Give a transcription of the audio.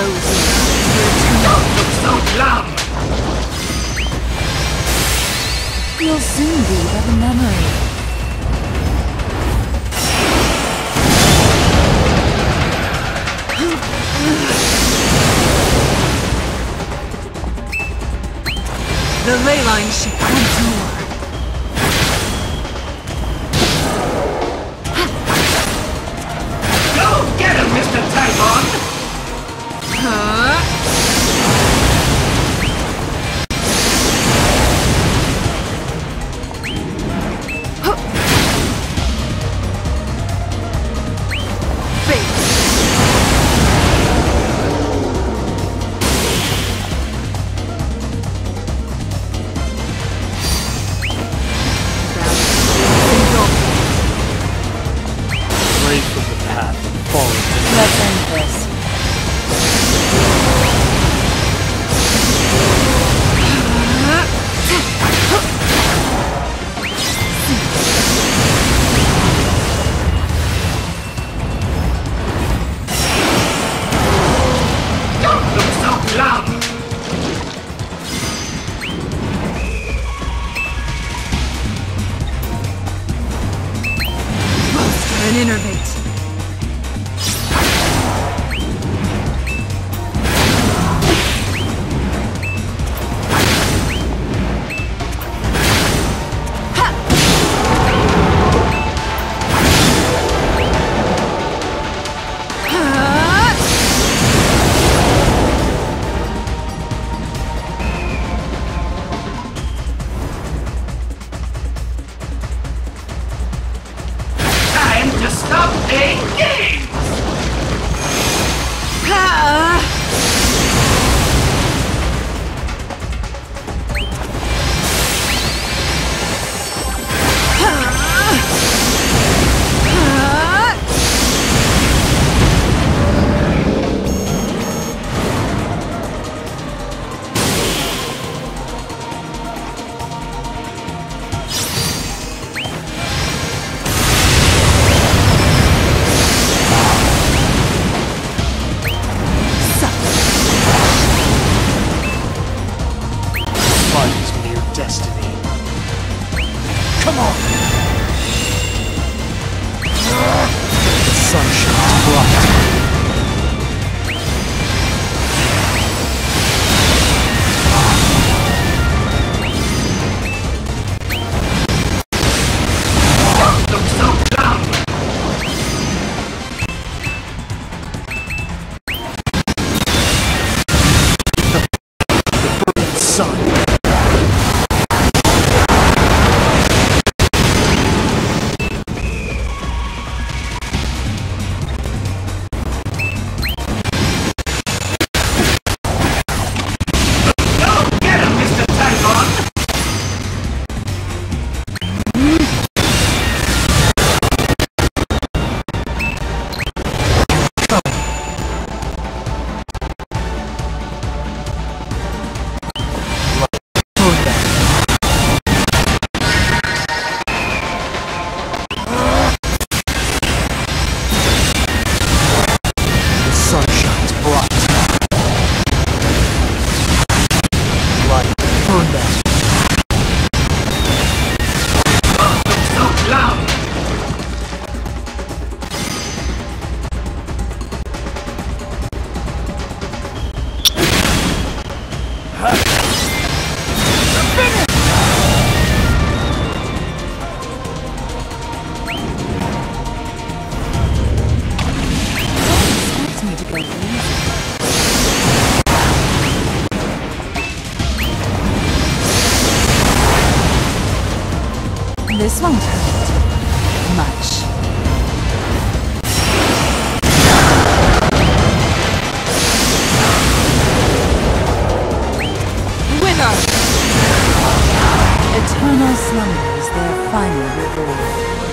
Don't look so glum! You'll soon be but a memory. The ley line ship once more. Go get him, Mr. Typhon! Let's end this. Don't look so glum! Bolster and innervate. Time to stop playing games! Destiny. Come on! The sun shines bright. Don't look so dumb! The brilliant sun. This won't hurt much. Winner! Eternal slumber is their final reward.